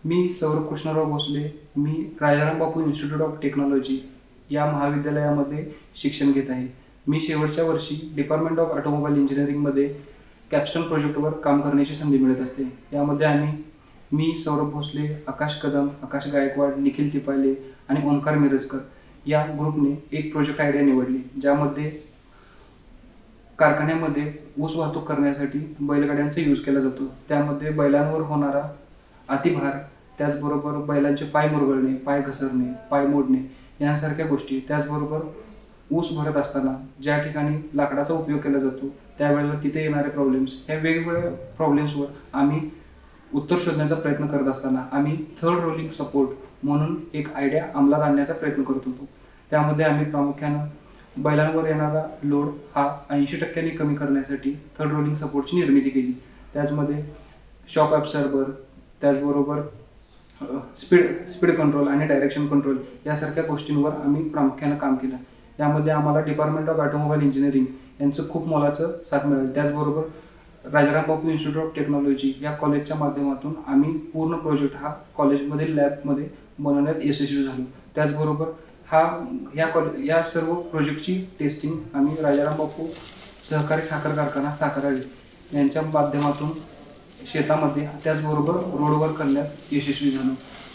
मी सौरभ कृष्णराव भोसले. मी Rajaram Bapu Institute of Technology या महाविद्यालयामध्ये शिक्षण घेत आहे. मी शेवटच्या वर्षी डिपार्टमेंट ऑफ ऑटोमोबाईल इंजिनिअरिंगमध्ये कॅप्स्टोन प्रोजेक्टवर काम करण्याची संधी मिळत असते. यामध्ये मी सौरभ भोसले, आकाश कदम, आकाश गायकवाड, निखिल तिपाले आणि ओंकार मिरजकर या ग्रुपने एक प्रोजेक्ट आयडिया निवडली, ज्यामध्ये कारखान्यामध्ये ऊस वाहतूक करण्यासाठी बैलगाड्यांचा यूज केला जातो. त्यामध्ये बैलांवर होणारा अतिभार, त्याचबरोबर बैलांचे पाय मुरगळणे, पाय घसरणे, पाय मोडणे यांसारख्या गोष्टी, त्याचबरोबर ऊस भरत असताना ज्या ठिकाणी लाकडाचा उपयोग केला जातो त्यावेळेला तिथे येणारे प्रॉब्लेम्स, या वेगवेगळ्या प्रॉब्लेम्सवर आम्ही उत्तर शोधण्याचा प्रयत्न करत असताना आम्ही थर्ड रोलिंग सपोर्ट म्हणून एक आयडिया अंमलात आणण्याचा प्रयत्न करत होतो. त्यामध्ये आम्ही प्रामुख्यानं बैलांवर येणारा लोड हा 80% कमी करण्यासाठी थर्ड रोलिंग सपोर्टची निर्मिती केली. त्याचमध्ये शॉक ॲब्सॉर्बर, त्याचबरोबर स्पीड कंट्रोल आणि डायरेक्शन कंट्रोल यासारख्या गोष्टींवर आम्ही प्रामुख्यानं काम केलं. यामध्ये आम्हाला डिपार्टमेंट ऑफ ऑटोमोबाईल इंजिनिअरिंग यांचं खूप मोलाचं साथ मिळालं. त्याचबरोबर Rajaram Bapu Institute of Technology या कॉलेजच्या माध्यमातून आम्ही पूर्ण प्रोजेक्ट हा कॉलेजमधील लॅबमध्ये बनवण्यात यशस्वी झालो. त्याचबरोबर या सर्व प्रोजेक्टची टेस्टिंग आम्ही राजाराम बापू सहकारी साखर कारखाना साखराळे यांच्या माध्यमातून शेतामध्ये, त्याचबरोबर रोडवर करण्यात यशस्वी झालो.